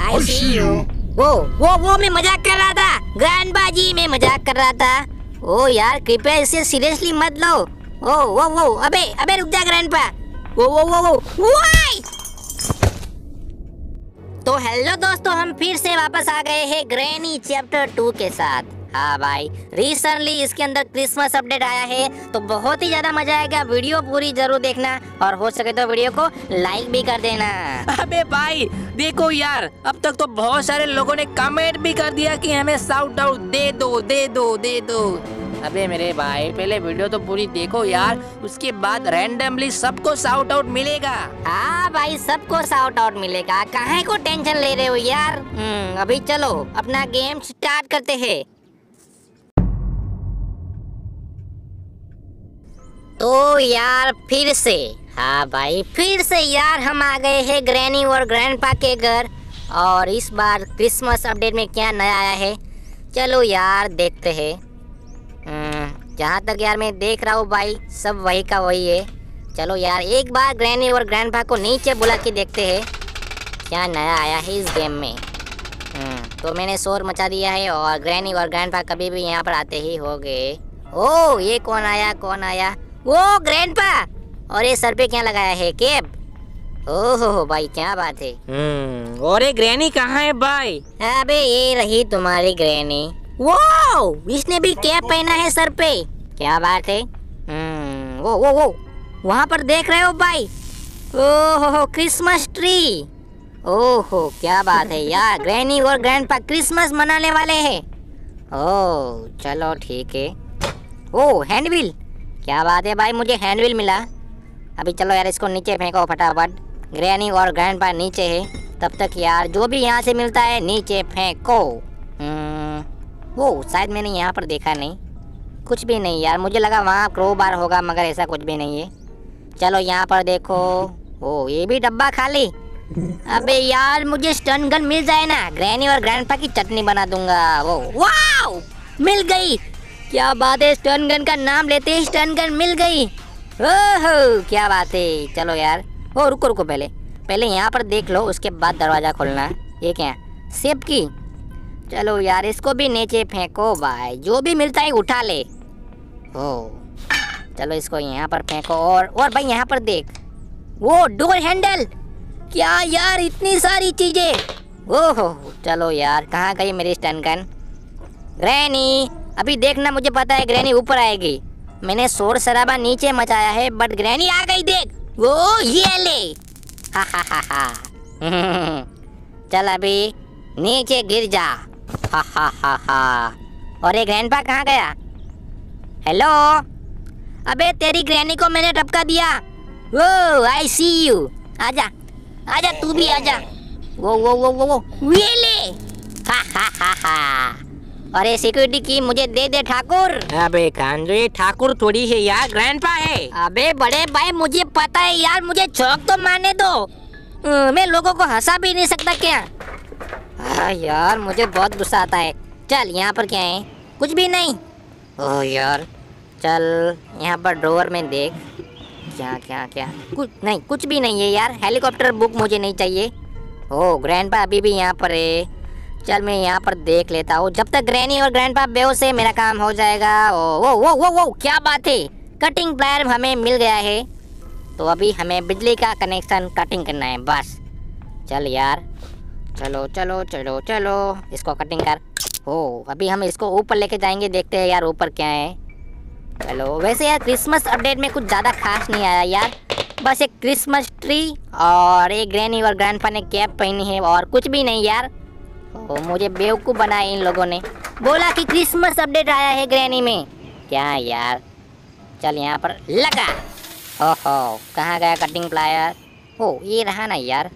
I see you. वो मैं मजाक कर रहा था ग्रैंडपा जी, मैं मजाक कर रहा था। ओ यार कृपया इसे सीरियसली मत लो। वो अबे रुक जा ग्रैंडपा। वो वाई। तो हेलो दोस्तों, हम फिर से वापस आ गए हैं ग्रैनी चैप्टर 2 के साथ। हाँ भाई, रिसेंटली इसके अंदर क्रिसमस अपडेट आया है, तो बहुत ही ज्यादा मजा आएगा। वीडियो पूरी जरूर देखना और हो सके तो वीडियो को लाइक भी कर देना। अबे भाई देखो यार, अब तक तो बहुत सारे लोगों ने कमेंट भी कर दिया कि हमें शाउट आउट दे दो। अबे मेरे भाई, पहले वीडियो तो पूरी देखो यार, उसके बाद रैंडमली सबको शाउट आउट मिलेगा। हाँ भाई, सबको शाउट आउट मिलेगा, काहे को टेंशन ले रहे हो यार। अभी चलो अपना गेम स्टार्ट करते हैं। तो यार फिर से, हाँ भाई फिर से यार हम आ गए हैं ग्रैनी और ग्रैंडपा के घर। और इस बार क्रिसमस अपडेट में क्या नया आया है, चलो यार देखते हैं। जहाँ तक यार मैं देख रहा हूँ भाई, सब वही का वही है। चलो यार एक बार ग्रैनी और ग्रैंडपा को नीचे बुला के देखते हैं क्या नया आया है इस गेम में। तो मैंने शोर मचा दिया है और ग्रैनी और ग्रैंडपा कभी भी यहाँ पर आते ही हो गए। ओ ये कौन आया? वो ग्रैंडपा, और ये सर पे क्या लगाया है, कैप? ओहो भाई क्या बात है। और ये ग्रैनी कहाँ है भाई? अबे ये रही तुम्हारी ग्रैनी। वो इसने भी कैप पहना है सर पे, क्या बात है। वो वहाँ पर देख रहे हो भाई? ओहो क्रिसमस ट्री। ओहो क्या बात है यार, ग्रैनी और ग्रैंडपा क्रिसमस मनाने वाले हैं। ओह चलो ठीक है। ओ हैंडव्हील, क्या बात है भाई, मुझे हैंडव्हील मिला। अभी चलो यार इसको नीचे फेंको फटाफट। ग्रैनी और ग्रैंडपा नीचे है, तब तक यार जो भी यहाँ से मिलता है नीचे फेंको। वो शायद मैंने यहाँ पर देखा नहीं, कुछ भी नहीं यार, मुझे लगा वहाँ क्रोबार होगा मगर ऐसा कुछ भी नहीं है। चलो यहाँ पर देखो, ओ ये भी डब्बा खाली। अबे यार मुझे स्टन गन मिल जाए ना, ग्रैनी और ग्रैंडपा की चटनी बना दूंगा। वो वाओ मिल गई, क्या बात है, स्टन गन का नाम लेते ही स्टन गन मिल गई। ओहो क्या बात है। चलो यार, ओ रुको पहले यहाँ पर देख लो, उसके बाद दरवाजा खोलना। ये क्या सेब की? चलो यार इसको भी नीचे फेंको भाई, जो भी मिलता है उठा ले। ओ चलो इसको यहाँ पर फेंको। और भाई यहाँ पर देख, वो डोर हैंडल, क्या यार इतनी सारी चीजें। ओहो चलो यार, कहाँ गई मेरी स्टन गन? ग्रैनी अभी देखना, मुझे पता है ग्रैनी ऊपर आएगी। मैंने शोर शराबा नीचे मचाया है बट ग्रैनी आ गई, देख। वो ये ले। हा चल अभी नीचे गिर जा। हा। और ये ग्रैंडपा कहाँ गया? हेलो, अबे तेरी ग्रैनी को मैंने टपका दिया। वो आई सी यू, आजा तू भी आजा। वो ये ले। हा। और ये सिक्योरिटी की मुझे दे दे ठाकुर। अबे कांजो, ये ठाकुर थोड़ी है यार, ग्रैंडपा है। अबे बड़े भाई मुझे पता है यार, मुझे चौक तो मारने दो। मैं लोगों को हंसा भी नहीं सकता क्या? हाँ यार मुझे बहुत गुस्सा आता है। चल यहाँ पर क्या है? कुछ भी नहीं। ओह यार चल यहाँ पर ड्रॉअर में देख, क्या कुछ भी नहीं है यार। हेलीकॉप्टर बुक मुझे नहीं चाहिए। ओह ग्रैंडपा अभी भी यहाँ पर है। चल मैं यहाँ पर देख लेता हूँ, जब तक ग्रैनी और ग्रैंडपा बेहोश है मेरा काम हो जाएगा। वो क्या बात है, कटिंग प्लायर हमें मिल गया है। तो अभी हमें बिजली का कनेक्शन कटिंग करना है बस। चल यार चलो इसको कटिंग कर। ओ अभी हम इसको ऊपर लेके जाएंगे, देखते हैं यार ऊपर क्या है। चलो वैसे यार क्रिसमस अपडेट में कुछ ज़्यादा खास नहीं आया यार, बस एक क्रिसमस ट्री और एक ग्रैनी और ग्रैंडपा ने कैप पहनी है और कुछ भी नहीं यार। मुझे बेवकूफ़ बनाया इन लोगों ने, बोला कि क्रिसमस अपडेट आया है ग्रैनी में, क्या यार। चल यहाँ पर लगा। ओहो कहाँ गया कटिंग प्लायर? ओ ये रहा ना यार।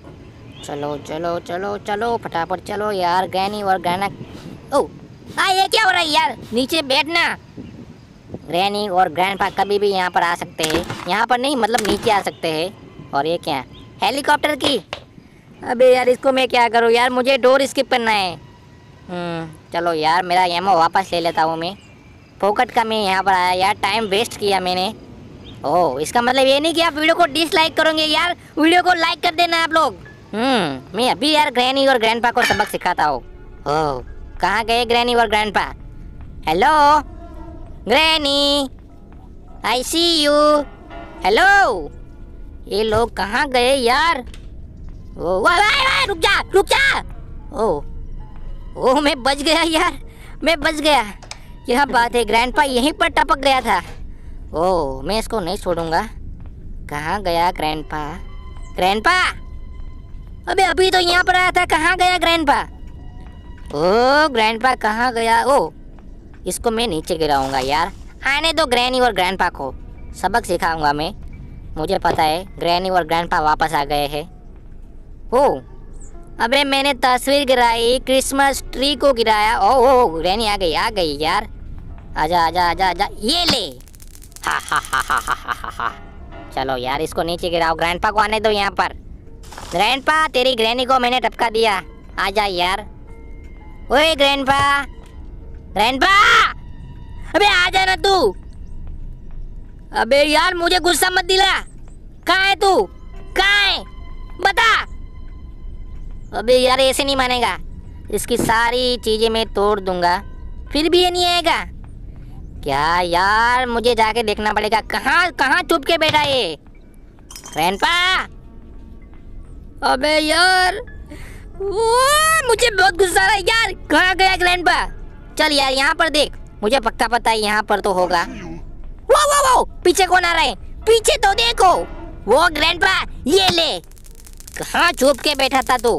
चलो फटाफट चलो यार, ग्रैनी और ग्रैंडा। ओ ये क्या हो रहा है यार, नीचे बैठना। ग्रैनी और ग्रैंडपा कभी भी यहाँ पर आ सकते हैं, यहाँ पर नहीं मतलब नीचे आ सकते हैं। और ये क्या, हेलीकॉप्टर की? अबे यार इसको मैं क्या करूँ यार, मुझे डोर स्किप करना है। चलो यार मेरा एमओ वापस ले लेता हूँ मैं, फोकट का मैं यहाँ पर आया यार, टाइम वेस्ट किया मैंने। ओह इसका मतलब ये नहीं कि आप वीडियो को डिसलाइक करोगे यार, वीडियो को लाइक कर देना आप लोग। मैं अभी यार ग्रैनी और ग्रैंडपा को सबक सिखाता हूँ। ओह, कहाँ गए ग्रैनी और grandpa? Hello granny, I see you. Hello, ये लोग कहाँ गए यार? ओ वाह वाह, रुक जा रुक जा। ओह मैं बच गया यार, मैं बच गया। यह बात है, ग्रैंडपा यहीं पर टपक गया था। ओह मैं इसको नहीं छोड़ूंगा। कहाँ गया ग्रैंडपा? ग्रैंडपा, अबे अभी तो यहाँ पर आया था, कहाँ गया ग्रैंडपा? ओह ग्रैंडपा कहाँ गया? ओह इसको मैं नीचे गिराऊंगा यार। आने दो ग्रैनी और ग्रैंडपा को, सबक सिखाऊंगा मैं। मुझे पता है ग्रैनी और ग्रैंडपा वापस आ गए हैं। ओह अबे मैंने तस्वीर गिराई, क्रिसमस ट्री को गिराया। ओह ग्रैनी आ गई यार। आजा आजा आजा आजा, ये ले। हा हा हा हा हा हा हा। चलो यार इसको नीचे गिराओ, ग्रैंडपा को आने दो यहाँ पर। ग्रैंडपा, तेरी ग्रैनी को मैंने टपका दिया, आजा यार। ओए ग्रैंडपा, ग्रैंडपा, अबे आजा ना तू। अबे यार मुझे गुस्सा मत दिला। कहाँ है तू? कहाँ है? बता। अबे यार ऐसे नहीं मानेगा, इसकी सारी चीजें मैं तोड़ दूंगा, फिर भी ये नहीं आएगा क्या यार? मुझे जाके देखना पड़ेगा, कहाँ कहाँ छुप के बैठा ये ग्रैंडपा। अबे यार मुझे बहुत गुस्सा आ रहा है यार। कहाँ गया ग्रैंडपा? चल यार यहाँ पर देख, मुझे पक्का पता है यहाँ पर तो होगा। वो पीछे कौन आ रहा है? पीछे तो देखो, वो ग्रैंडपा, ये ले। कहाँ छुप के बैठा था तू?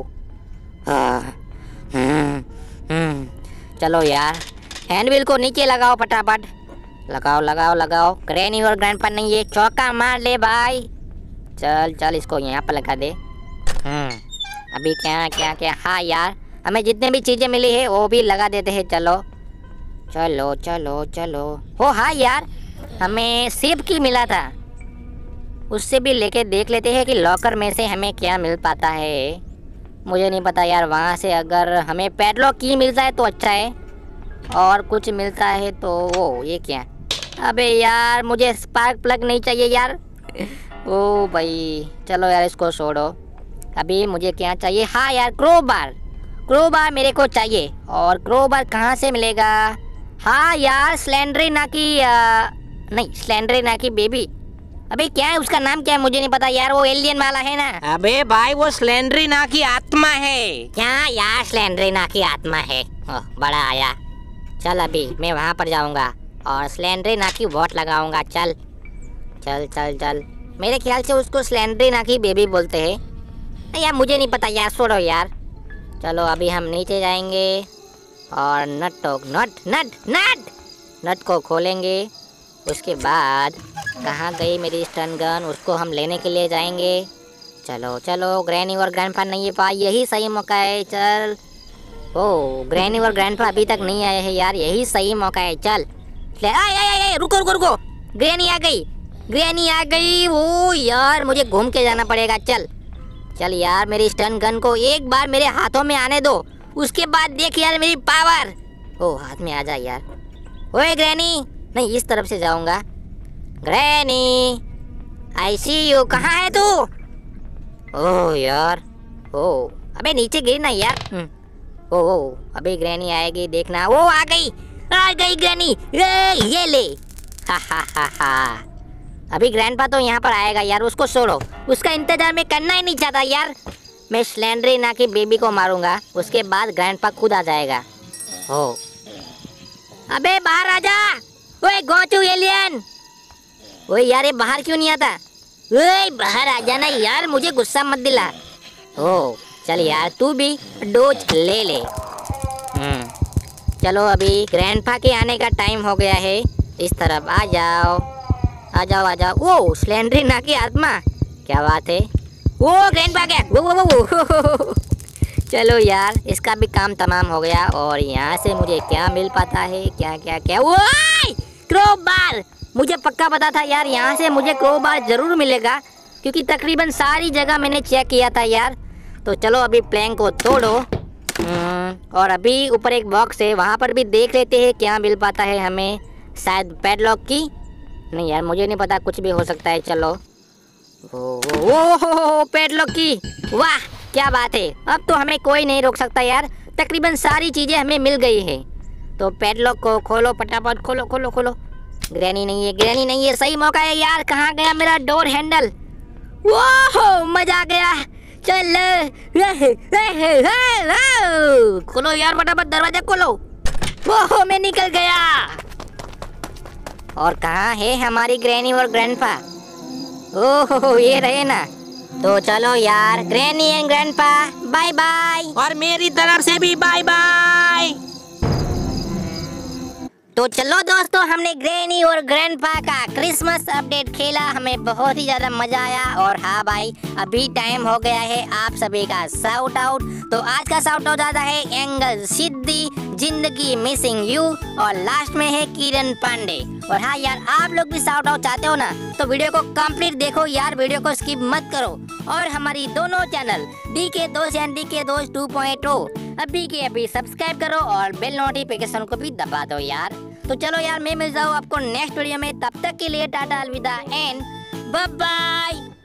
चलो यार हैंडविल को नीचे लगाओ फटाफट, लगाओ लगाओ लगाओ। ग्रैनी और ग्रैंडपा नहीं, ये चौका मार ले भाई। चल चल इसको यहाँ पर लगा दे। अभी क्या क्या क्या? हाँ यार हमें जितने भी चीजें मिली है वो भी लगा देते हैं। चलो चलो चलो चलो। हो हाँ यार, हमें सेब की मिला था, उससे भी लेके देख लेते हैं कि लॉकर में से हमें क्या मिल पाता है। मुझे नहीं पता यार, वहाँ से अगर हमें पैडलॉक की मिलता है तो अच्छा है, और कुछ मिलता है तो वो ये क्या? अबे यार मुझे स्पार्क प्लग नहीं चाहिए यार। ओ भाई चलो यार इसको छोड़ो। अभी मुझे क्या चाहिए? हाँ यार क्रोबार, क्रोबार मेरे को चाहिए। और क्रोबार कहाँ से मिलेगा? हाँ यार स्लेंडरीना की नहीं, स्लेंडरीना की बेबी। अबे क्या है उसका नाम, क्या है मुझे नहीं पता यार, वो एलियन वाला है ना। अबे भाई वो स्लेंडरीना की आत्मा है। क्या यार स्लेंडरीना की आत्मा है? बड़ा आया। चल अभी मैं वहाँ पर जाऊँगा और स्लेंडरीना की वोट लगाऊंगा। चल चल चल चल। मेरे ख्याल से उसको स्लेंडरीना की बेबी बोलते हैं यार, मुझे नहीं पता यार, छोड़ो यार। चलो अभी हम नीचे जाएंगे और नट को खोलेंगे। उसके बाद कहाँ गई मेरी स्टन गन, उसको हम लेने के लिए जाएंगे। चलो चलो, ग्रैनी और ग्रैंडपा नहीं पाए, यही सही मौका है। चल ओ ग्रैनी और ग्रैंडपा अभी तक नहीं आए हैं यार, यही सही मौका है। चल रुको रुको रुको, ग्रैनी आ गई, ग्रैनी आ गई। ओ यार मुझे घूम के जाना पड़ेगा। चल चल यार, मेरी स्टन गन को एक बार मेरे हाथों में आने दो, उसके बाद देख यार मेरी पावर। ओ हाथ में आ जा यार। ओए ग्रैनी, नहीं इस तरफ से जाऊंगा। ग्रैनी आई सी यू, कहाँ है तू? ओह यार, ओ अबे नीचे गिर ना यार। ओ अबे ग्रैनी आएगी देखना। वो आ गई ग्रैनी, ये ले। हा हा हा हा। अभी ग्रैंडपा तो यहाँ पर आएगा यार, उसको छोड़ो, उसका इंतजार मैं करना ही नहीं चाहता यार। मैं स्लेंडरीना की बेबी को मारूंगा, उसके बाद ग्रैंडपा खुद आ जाएगा। हो अबे बाहर आ जा। ओए गोचू एलियन, ओए यार ये बाहर क्यों नहीं आता? ओए बाहर आ जाना यार, मुझे गुस्सा मत दिला। ओ चल यार तू भी डोज ले ले। चलो अभी ग्रैंडपा के आने का टाइम हो गया है, इस तरफ आ जाओ आ जाओ आ जाओ। वो स्लेंडरीना की आत्मा, क्या बात है। वो ग्रैंडपा गया। वो चलो यार इसका भी काम तमाम हो गया। और यहाँ से मुझे क्या मिल पाता है? क्या क्या क्या? वो क्रोबार, मुझे पक्का पता था यार यहाँ से मुझे क्रोबार जरूर मिलेगा, क्योंकि तकरीबन सारी जगह मैंने चेक किया था यार। तो चलो अभी प्लैंक को तोड़ो। और अभी ऊपर एक बॉक्स है, वहाँ पर भी देख लेते हैं क्या मिल पाता है हमें। शायद पैडलॉक की, नहीं यार मुझे नहीं पता, कुछ भी हो सकता है। चलो ओ पैडलॉक की, वाह क्या बात है, अब तो हमें कोई नहीं रोक सकता यार। तकरीबन सारी चीजें हमें मिल गई है। तो पैडलॉक को खोलो, फटाफट खोलो खोलो खोलो। ग्रैनी नहीं है, ग्रैनी नहीं है, सही मौका है यार। कहाँ गया मेरा डोर हैंडल? वाह मजा आ गया। चल खोलो यार, फटाफट दरवाजा खोलो। ओह मैं निकल गया। और कहाँ है हमारी ग्रैनी और ग्रैंडपा? ओह ये रहे ना। तो चलो यार, granny and grandpa bye bye. और मेरी तरफ से भी बाय बाय। तो चलो दोस्तों, हमने ग्रैनी और ग्रैंडपा का क्रिसमस अपडेट खेला, हमें बहुत ही ज्यादा मजा आया। और हाँ भाई, अभी टाइम हो गया है आप सभी का शाउट आउट। तो आज का शाउट आउट आता है एंगल सिद्धि, जिंदगी मिसिंग यू, और लास्ट में है किरण पांडे। और हाँ यार, आप लोग भी शाउट आउट चाहते हो ना, तो वीडियो को कंप्लीट देखो यार, वीडियो को स्किप मत करो। और हमारी दोनों चैनल DK दोस्त एंड DK दोस्त 2.0 अभी के अभी सब्सक्राइब करो और बेल नोटिफिकेशन को भी दबा दो यार। तो चलो यार, मैं मिल जाऊँ आपको नेक्स्ट वीडियो में। तब तक के लिए टाटा अलविदा एंड बाय बाय।